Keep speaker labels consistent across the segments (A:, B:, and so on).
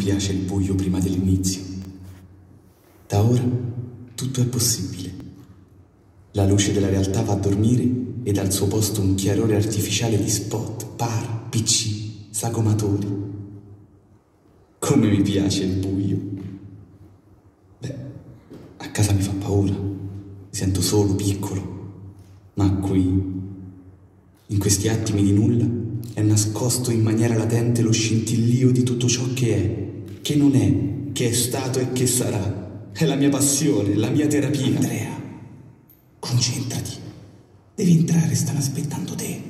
A: piace il buio prima dell'inizio. Da ora tutto è possibile. La luce della realtà va a dormire ed al suo posto un chiarore artificiale di spot, bar, PC, sagomatori. Come mi piace il buio. Beh, a casa mi fa paura. Mi sento solo, piccolo. Ma qui, in questi attimi di nulla, è nascosto in maniera latente lo scintillio di tutto ciò che è, che non è, che è stato e che sarà. È la mia passione, la mia terapia.
B: Andrea, concentrati. Devi entrare, stanno aspettando te.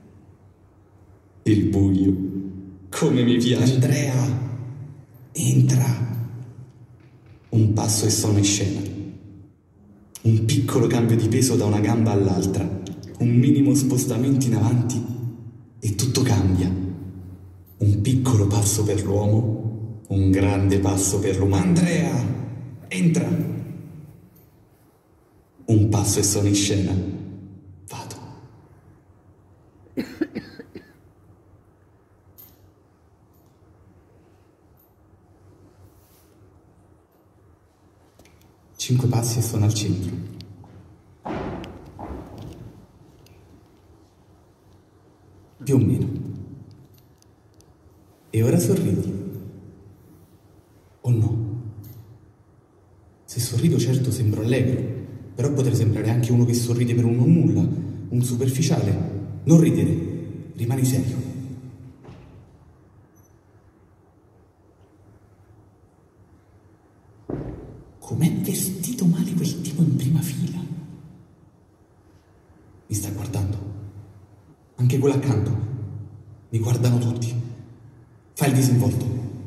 A: Il buio, come mi piace.
B: Andrea, entra.
A: Un passo e sono in scena. Un piccolo cambio di peso da una gamba all'altra. Un minimo spostamento in avanti e tutto cambia. Un piccolo passo per l'uomo, un grande passo per l'umano.
B: Andrea, entra.
A: Un passo e sono in scena. Vado. Cinque passi e sono al centro. Più o meno. E ora sorridi. O no? Se sorrido certo sembro allegro, però potrei sembrare anche uno che sorride per un non nulla, un superficiale. Non ridere, rimani serio.
B: Com'è vestito male quel tipo in prima fila?
A: Mi sta guardando. Anche quello accanto. Mi guardano tutti. Fa il disinvolto.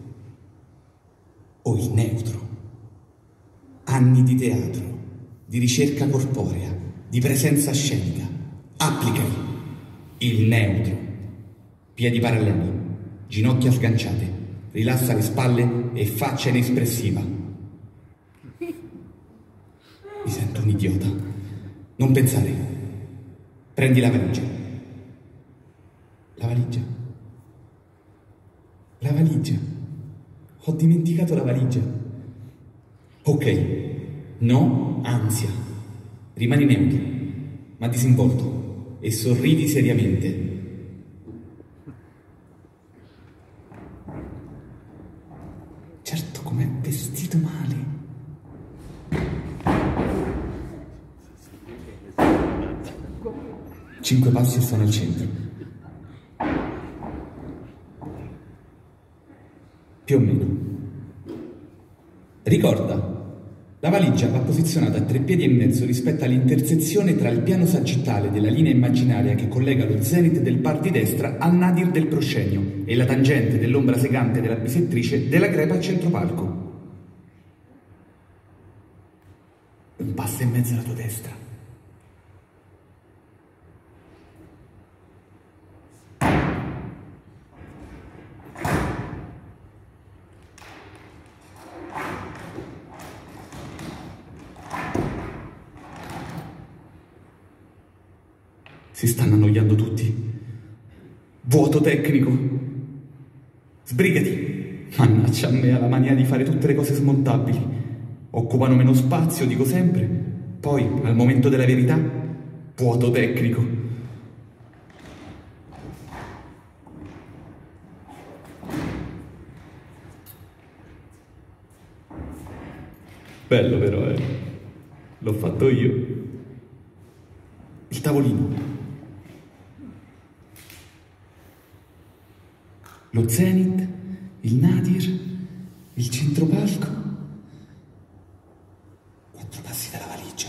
A: O il neutro. Anni di teatro, di ricerca corporea, di presenza scenica. Applicali. Il neutro. Piedi paralleli, ginocchia sganciate, rilassa le spalle e faccia inespressiva. Mi sento un idiota. Non pensare. Prendi la valigia. La valigia. La valigia. Ho dimenticato la valigia. Ok. No, ansia. Rimani neutro, ma disinvolto e sorridi seriamente. Certo, com'è vestito male. Cinque passi e sono al centro. Più o meno. Ricorda, la valigia va posizionata a 3 piedi e mezzo rispetto all'intersezione tra il piano sagittale della linea immaginaria che collega lo zenit del bar di destra al nadir del proscenio e la tangente dell'ombra segante della bisettrice della crepa a centropalco. Un passo e mezzo alla tua destra. Si stanno annoiando tutti. Vuoto tecnico. Sbrigati. Mannaggia a me, ha la mania di fare tutte le cose smontabili. Occupano meno spazio, dico sempre. Poi, al momento della verità, vuoto tecnico. Bello però, eh. L'ho fatto io. Il tavolino. Lo zenit, il nadir, il centropalco. 4 passi dalla valigia.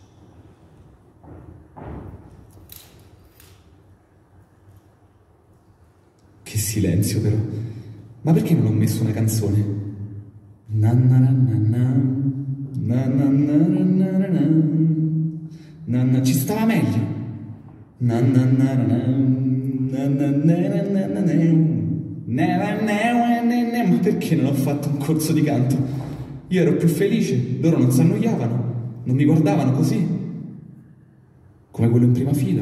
A: Che silenzio però. Ma perché non ho messo una canzone? Na na na na na na na na na na na. Ci stava meglio. Na na na na na na na na na na. Ma perché non ho fatto un corso di canto? Io ero più felice, loro non si annoiavano, non mi guardavano così. Come quello in prima fila.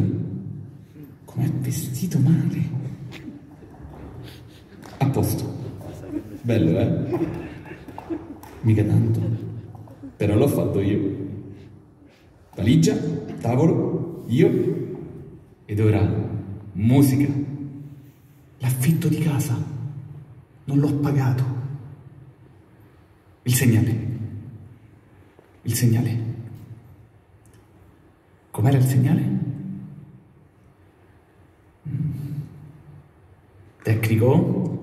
A: Com'è vestito male. A posto.
C: Bello, eh? Mica tanto. Però l'ho fatto io. Valigia, tavolo, io. Ed ora musica.
B: L'affitto di casa non l'ho pagato.
A: Il segnale. Il segnale. Com'era il segnale? Tecnico?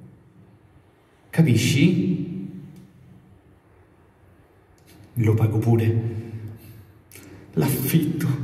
A: Capisci? Lo pago pure. L'affitto.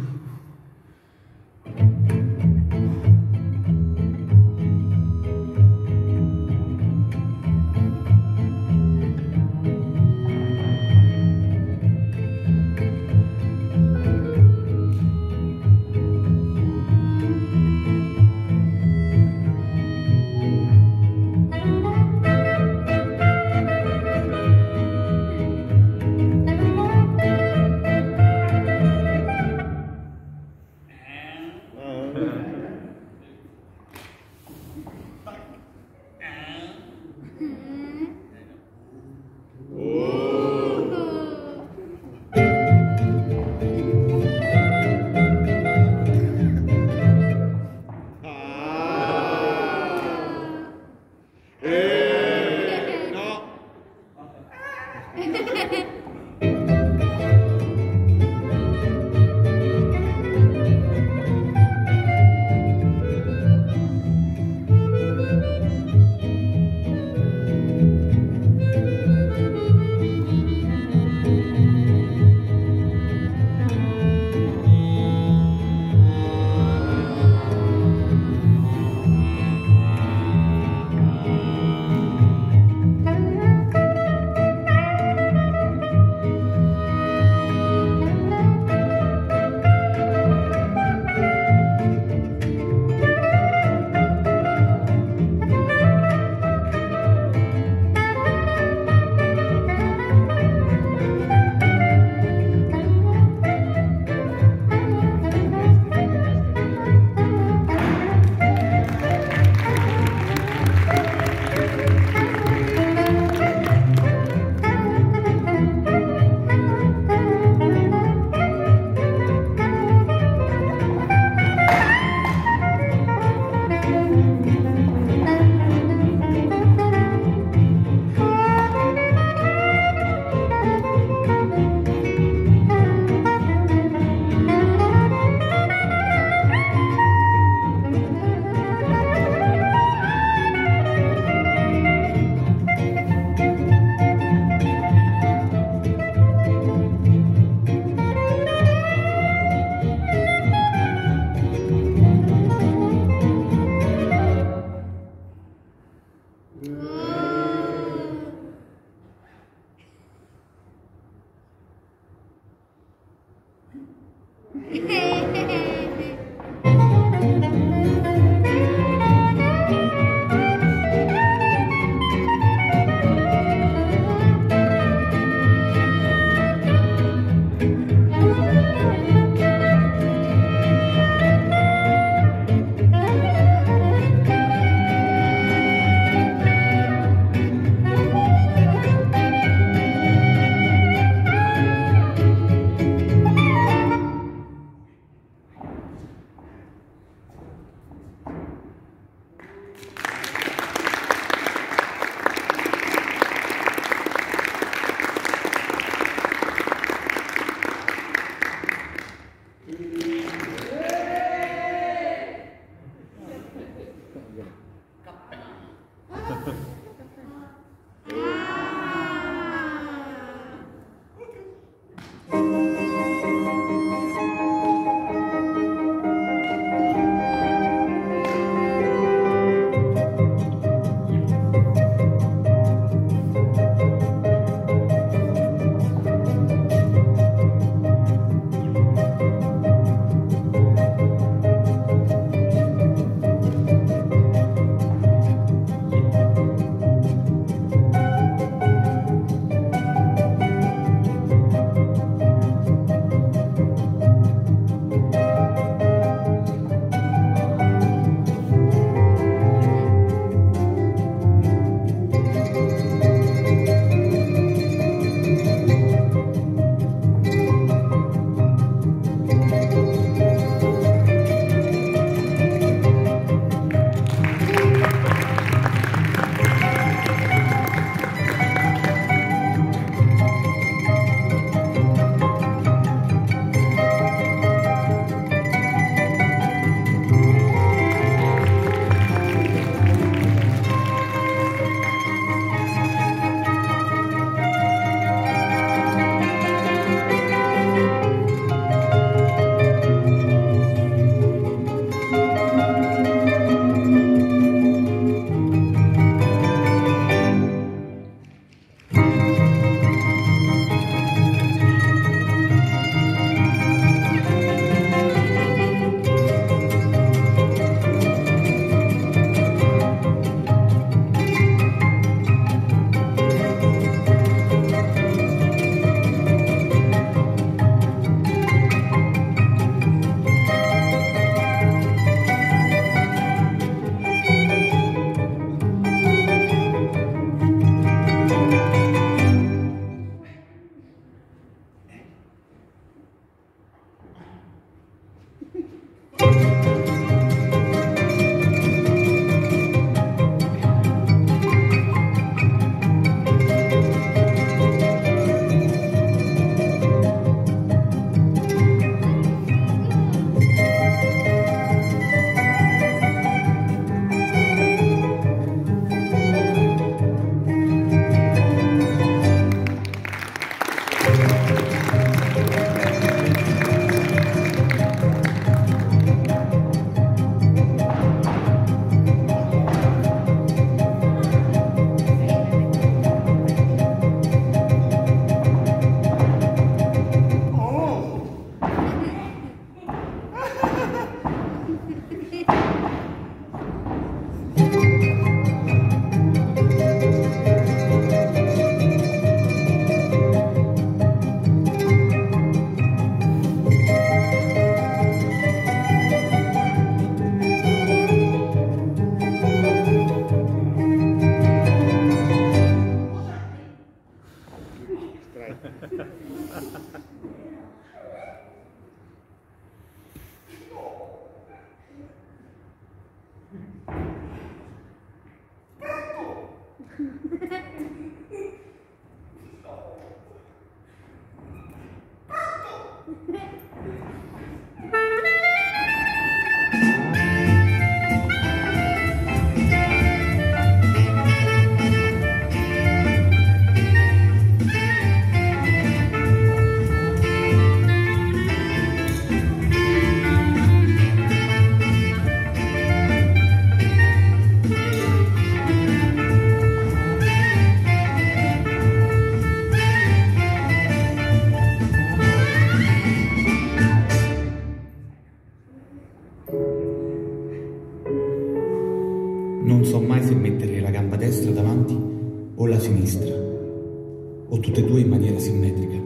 C: o la sinistra, o tutte e due in maniera simmetrica.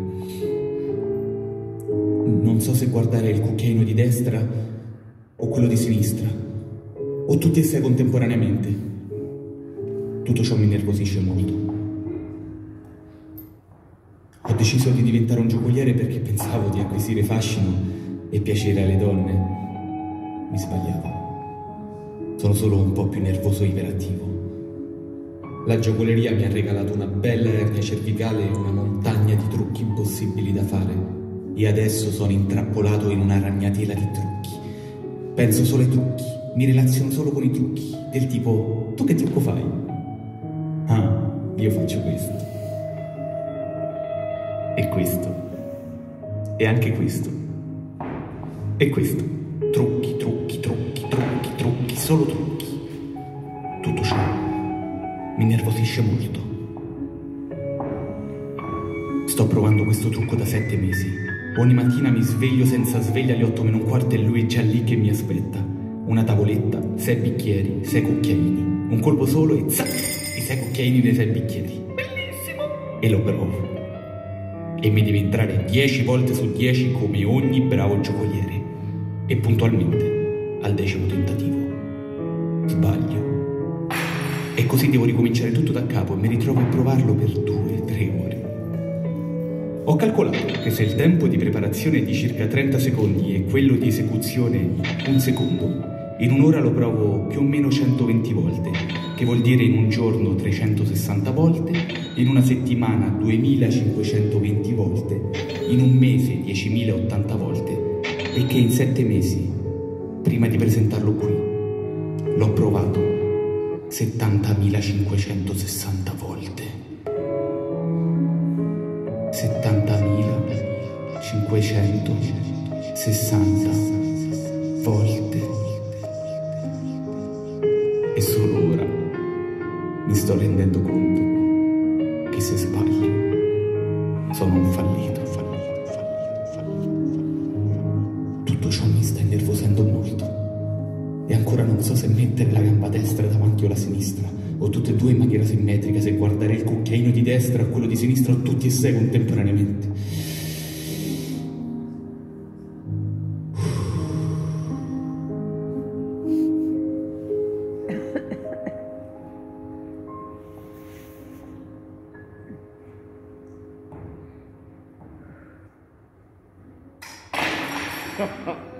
C: Non so se guardare il cucchiaino di destra o quello di sinistra, o tutti e sei contemporaneamente. Tutto ciò mi innervosisce molto. Ho deciso di diventare un giocoliere perché pensavo di acquisire fascino e piacere alle donne. Mi sbagliavo. Sono solo un po' più nervoso e iperattivo. La giocoleria mi ha regalato una bella ernia cervicale e una montagna di trucchi impossibili da fare. E adesso sono intrappolato in una ragnatela di trucchi. Penso solo ai trucchi, mi relaziono solo con i trucchi, del tipo: tu che trucco fai? Ah, io faccio questo. E questo. E anche questo. E questo. Trucchi, trucchi, trucchi, trucchi, trucchi, solo trucchi. Tutto ciò mi innervosisce molto. Sto provando questo trucco da 7 mesi. Ogni mattina mi sveglio senza sveglia alle 8:45 e lui è già lì che mi aspetta. Una tavoletta, 6 bicchieri, 6 cucchiaini. Un colpo solo e zac! I 6 cucchiaini dei 6 bicchieri. Bellissimo! E lo provo. E mi deve entrare 10 volte su 10 come ogni bravo giocoliere. E puntualmente al 10° tentativo sbaglio. E così devo ricominciare tutto da capo e mi ritrovo a provarlo per 2-3 ore. Ho calcolato che se il tempo di preparazione è di circa 30 secondi e quello di esecuzione 1 secondo, in un'ora lo provo più o meno 120 volte, che vuol dire in un giorno 360 volte, in una settimana 2520 volte, in un mese 10.080 volte, e che in 7 mesi, prima di presentarlo qui, l'ho provato 70.560 volte. 70.560 volte. E solo ora mi sto rendendo conto che se sbaglio sono un fallito. Tutto ciò mi sta innervosendo molto e ancora non so se mettere la gamba destra davanti o la sinistra, o tutte e due in maniera simmetrica, se guardare il cucchiaino di destra o quello di sinistra o tutti e 6 contemporaneamente.
D: Ha ha.